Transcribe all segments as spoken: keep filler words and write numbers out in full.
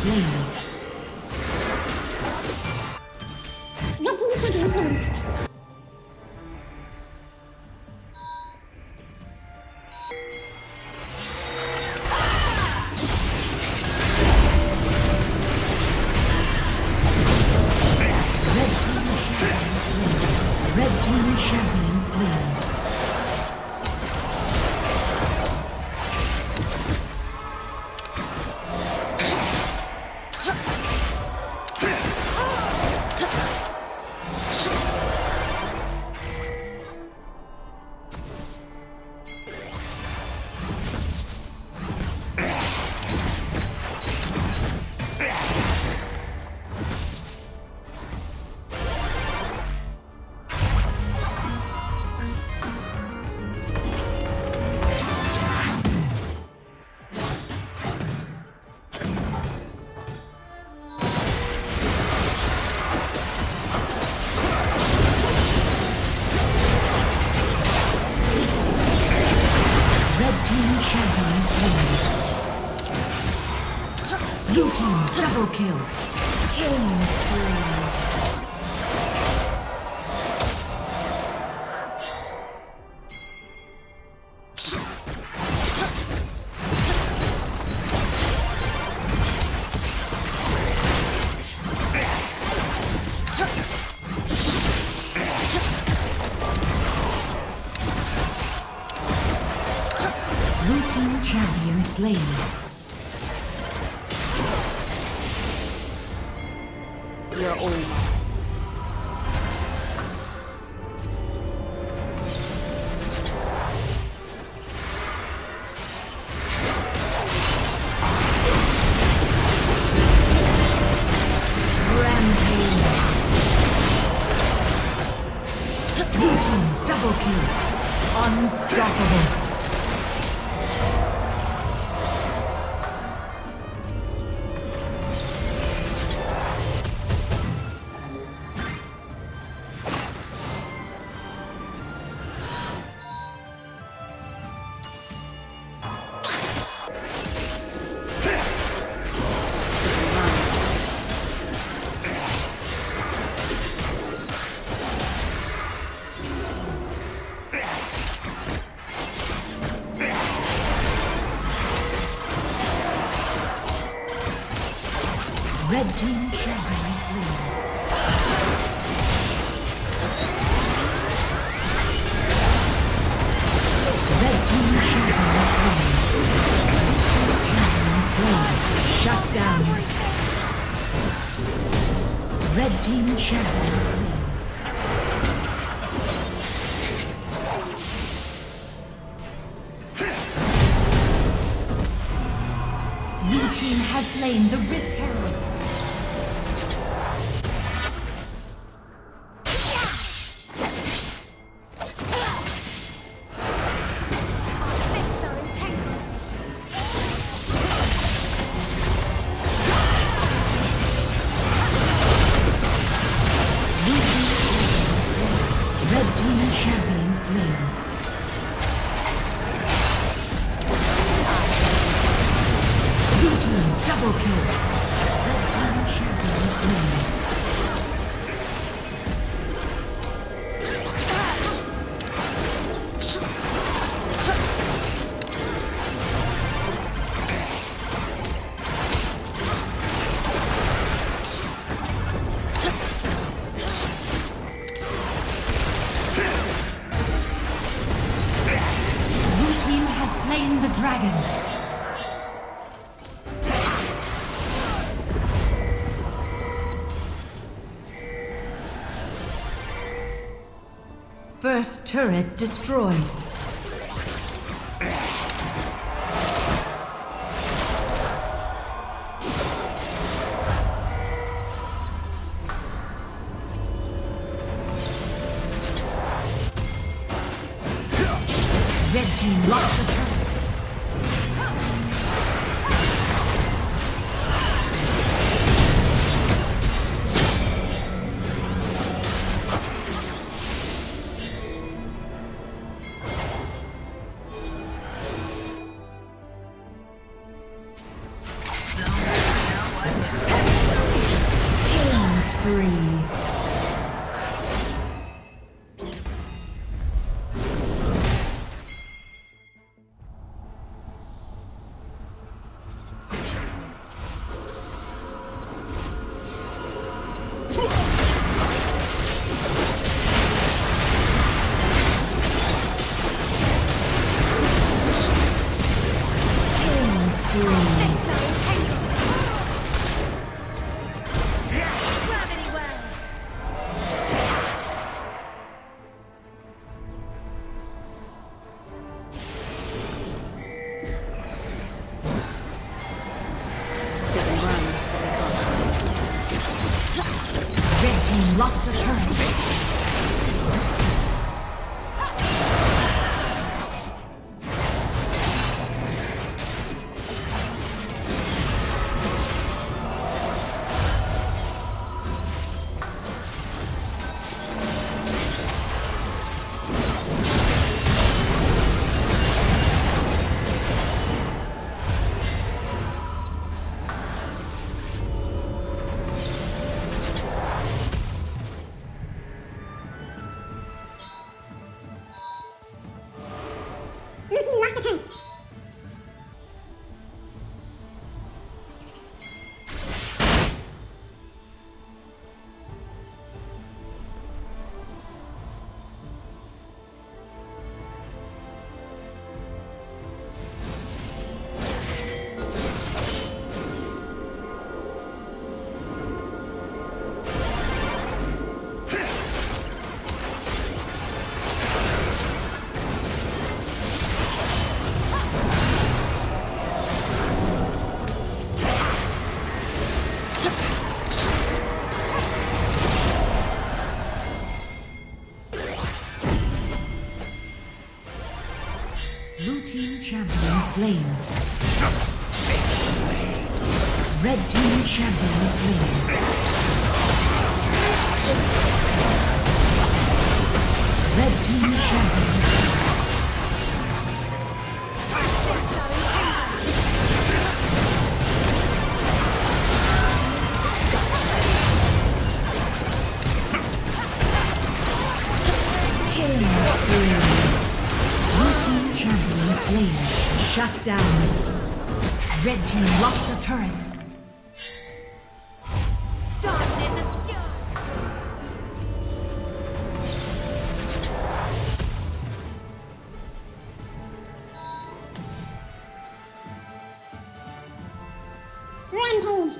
slain. Red team champion slain. Red team champion slain. Blue team double kill. Killing spree. Blue team champion slain. You're old. Rampage. Blue team double kill. Unstoppable. Red team champion slain. Red team champion slain. Champion slain. Shut down. Red team champion slain. Blue team has slain the Rift Herald. Red team champion slain. Blue team double kill. Red team champion slain. Slain the dragon. First turret destroyed. Red team lost the turret. spree. Lost a turret. Lost a turret. Blue team champion slain. Red team champion slain. Red team champion slain. Slain. Shut down. Red team lost a turret. Darkness obscure. Rampage.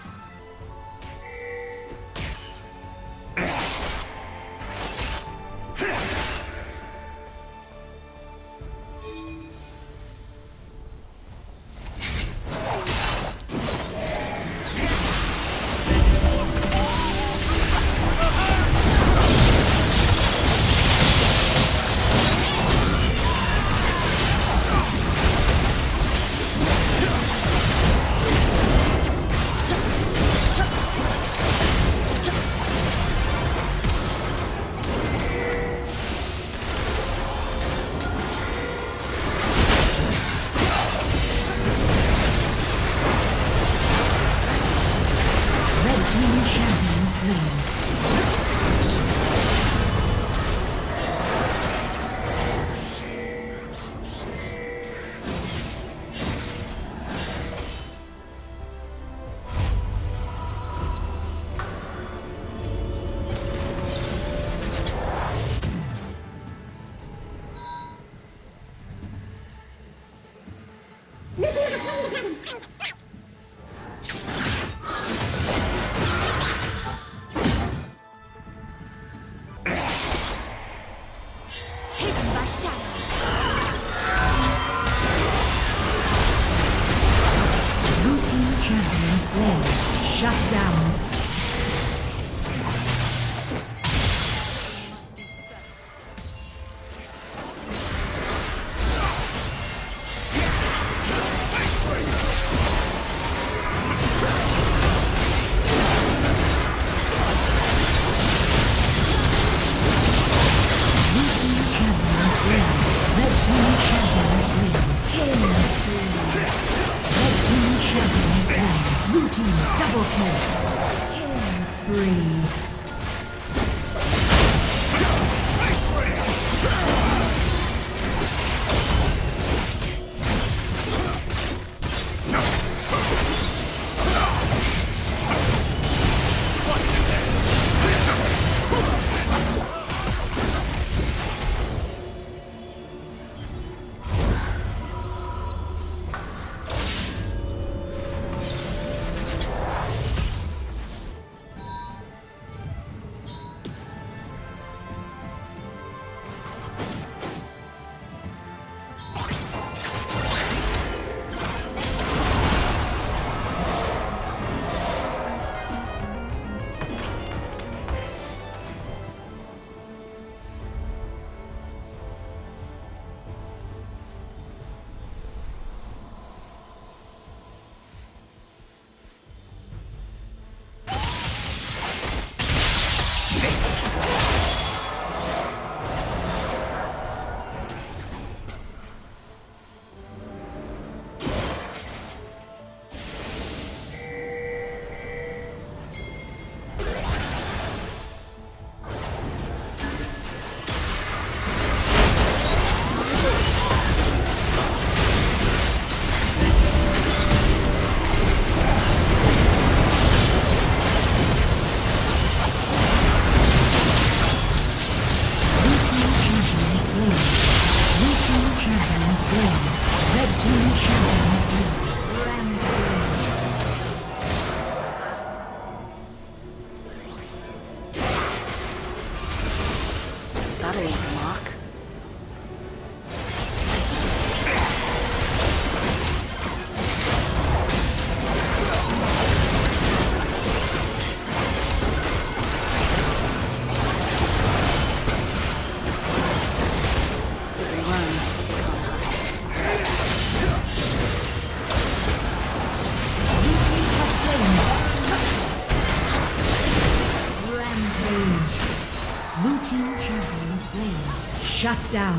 Shut down. Blue team double kill. Killing spree. Shut down.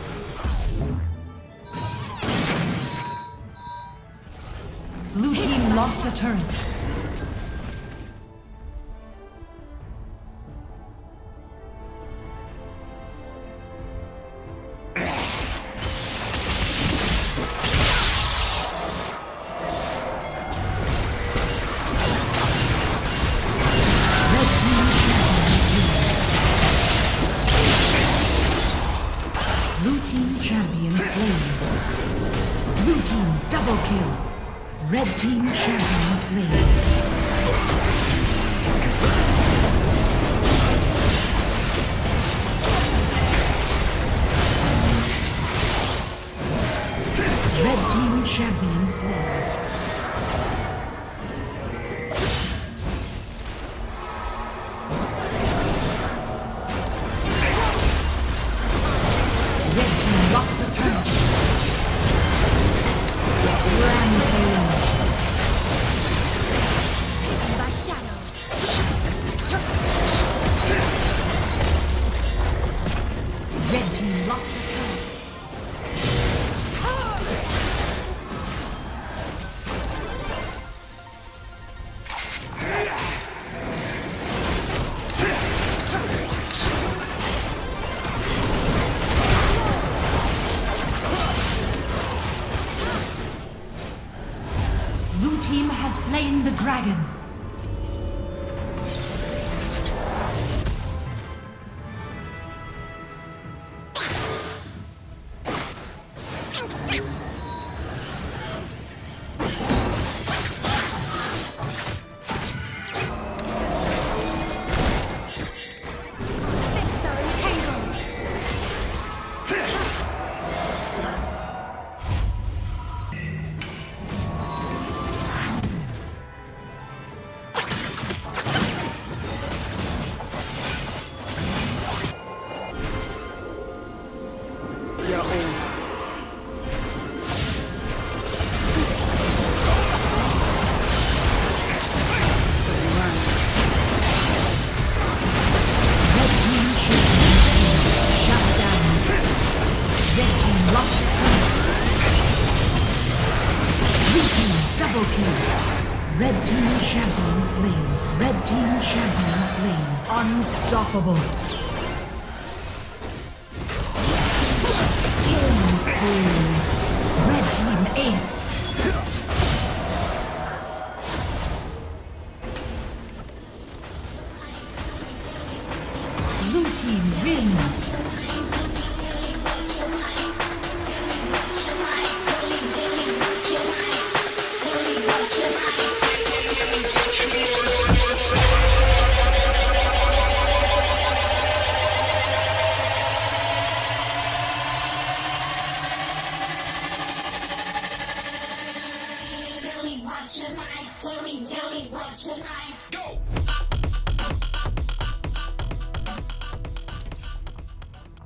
Blue team lost a turret. Blue team champion slain. Blue team double kill. Red team champion slain. Red team champion slain. Lost a turn. Rampage. By shadows. Red team lost a turn. Blue team has slain the dragon. Red team champion slain. Red team champion slain. Unstoppable. Killing spree. Red team ace. Blue team wins. Tell me what's your life, tell me, tell me what's your life.